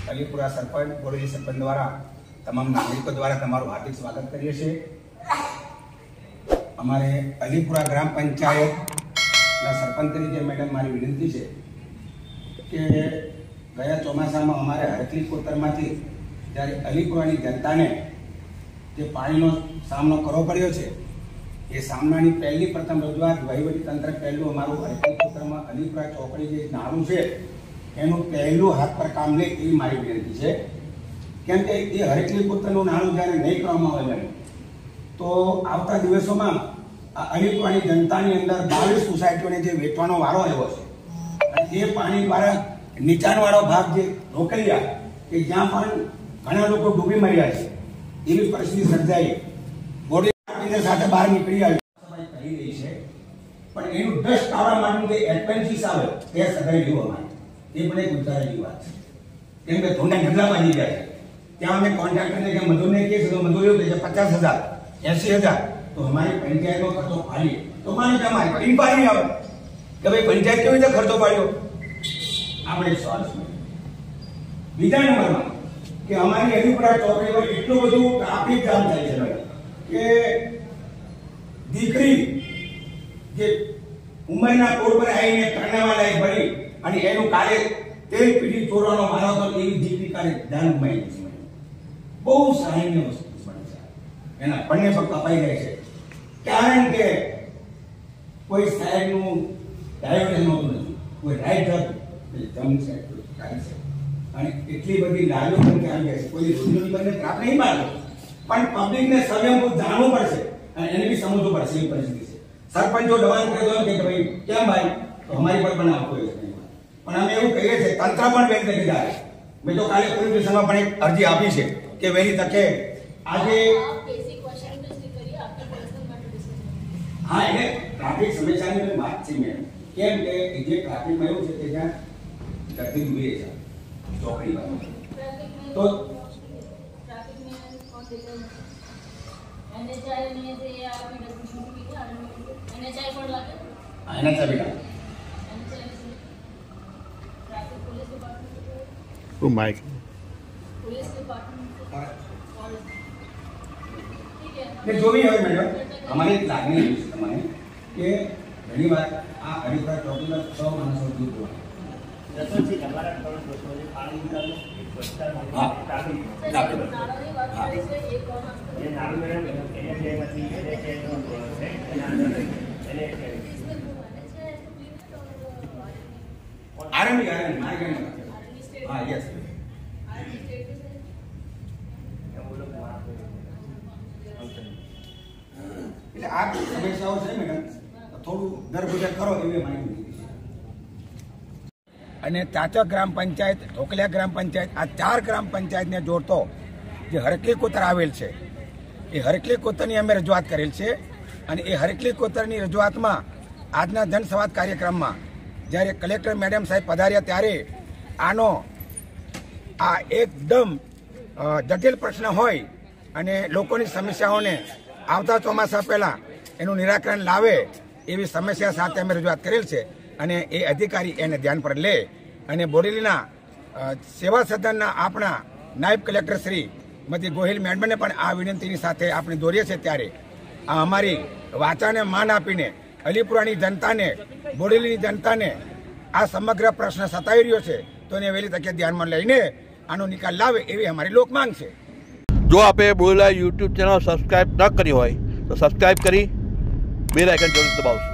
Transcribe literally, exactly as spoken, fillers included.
અલીપુરા સરપંચ બોડેલી સરપંચ દ્વારા તમામ નાગરિકો દ્વારા તમારું હાર્દિક સ્વાગત કરીએ છીએ। અમારે અલીપુરા ગ્રામ પંચાયતના સરપંચ તરીકે મેડમ મારી વિનંતી છે કે ગયા ચોમાસામાં અમારે હરખલી કોતરમાંથી જ્યારે અલીપુરાની જનતાને જે પાણીનો સામનો કરવો પડ્યો છે એ સામનાની પહેલી પ્રથમ રજૂઆત વહીવટી તંત્ર પહેલું અમારું હરખલી કોતરમાં અલીપુરા ચોકડી જે નાળું છે એનું પહેલું હાથ પર કામ લે એ મારી વિનંતી છે। કેમ કે એ હરખલી કોતરનું નાળું જ્યારે નહીં કરવામાં આવે તો આવતા દિવસોમાં આ અલીપુરાની જનતાની અંદર બાવીસ સોસાયટીઓને જે વેચવાનો વારો આવ્યો છે અને એ પાણી દ્વારા નીચાણવાળો ભાગ જે રોકલિયા કે જ્યાં પણ ઘણા લોકો ડૂબી મર્યા છે એવી પરિસ્થિતિ સર્જાઈ બોડી સાથે બહાર નીકળી આવી કરી રહી છે, પણ એનું ડસ્ટ આવવા માટેનું જે એડવેન્ચીસ આવે તે સગાઈ લેવું અમારે એ પણ એક ઉદાહરણની વાત છે। કેમ કે થોડા ઢગલા બાંધી જાય છે ત્યાં અમે કોન્ટ્રાક્ટરને કે મજૂરને કહીએ છીએ તો મજૂર એવું કહે છે પચાસ હજાર એસી હજાર તો અમારી પંચાયતનો ખર્ચો પાડીએ તો માની કે અમારી ઇન્ક્વાયરી નહીં આવે કે ભાઈ પંચાયત કેવી રીતે ખર્ચો પાડ્યો। આપણે એક સવાલ છે બીજા નંબરમાં કે અમારી અલીપુરા ચોકડી પર એટલું બધું ટ્રાફિક જામ થાય છે ભાઈ કે દીકરી જે ઉંમરના કોડ પર આવીને કરનાવા લાયક બની અને એનું કાલે તેલ પીડી ચોરવાનો મારો તો એવી દીકરી કાલે જાન ગુમાવી છે। બહુ સામાન્ય વસ્તુ બને છે, એના બંને પગ કપાઈ જાય છે કારણ કે કોઈ સાહેબનું ડાયવર્ઝન હોતું નથી, કોઈ રાઈટ હતું જમ છે કાઢી છે અને એટલી બધી લારીઓ પણ આવી જાય છે। કોઈ રોજની બંને ત્રાપ નહીં મારતો પણ પબ્લિકને સંયમભૂત જાણવું પડશે અને એને બી સમજવું પડશે એવી પરિસ્થિતિ છે। સરપંચો દબાણ કરે તો કે ભાઈ કેમ ભાઈ તો અમારી પર પણ આવતો હોય છે, પણ અમે એવું કહીએ છીએ તંત્ર પણ વહેલી તકે જાય। મેં તો કાલે પોલીસ સ્ટેશનમાં પણ એક અરજી આપી છે કે વહેલી તકે આજે હા એટલે ટ્રાફિક સમસ્યાની વાત છે મેં કેમ કે જે ટ્રાફિકમાં એવું છે કે જ્યાં ગતિ ઉભી છે ચોકડી તો એના ચાવી Oh my God. ને જોવી હવે મેડમ અમારી એક લાગણી એવી છે તમારે કે ઘણી વાર આ અલીપુરા ચોકડી પર છ માણસો દૂર આરંભી આરંભી મારી હા યસ એટલે આ સમસ્યાઓ છે મેડમ થોડું દરગુજર કરો એવી માહિતી છે। અને ચાચક ગ્રામ પંચાયત ઢોકલિયા ગ્રામ પંચાયત આ ચાર ગ્રામ પંચાયતને જોડતો જે હરખલી કોતર આવેલ છે એ હરખલી કોતરની અમે રજૂઆત કરેલ છે અને એ હરખલી કોતરની રજૂઆતમાં આજના જનસંવાદ કાર્યક્રમમાં જ્યારે કલેક્ટર મેડમ સાહેબ પધાર્યા ત્યારે આનો આ એકદમ જટિલ પ્રશ્ન હોય અને લોકોની સમસ્યાઓને આવતા ચોમાસા પહેલાં એનું નિરાકરણ લાવે એવી સમસ્યા સાથે અમે રજૂઆત કરેલ છે અને એ અધિકારી એને ધ્યાન પર લે અને બોડેલીના સેવા સદનના આપણા નાયબ કલેક્ટર શ્રી મતી ગોહિલ મેડમને પણ આ વિનંતીની સાથે આપણે દોરીએ છીએ ત્યારે આ અમારી વાચાને માન આપીને અલીપુરાની જનતાને બોડેલીની જનતાને આ સમગ્ર પ્રશ્ન સતાવી રહ્યો છે તો એને વહેલી તકે ધ્યાનમાં લઈને આનો નિકાલ લાવે એવી અમારી લોક માંગ છે। જો આપે બોલેલા યુટ્યુબ ચેનલ સબસ્ક્રાઇબ ન કરી હોય તો સબસ્ક્રાઇબ કરી બેલ આઇકન જરૂર દબાવશો।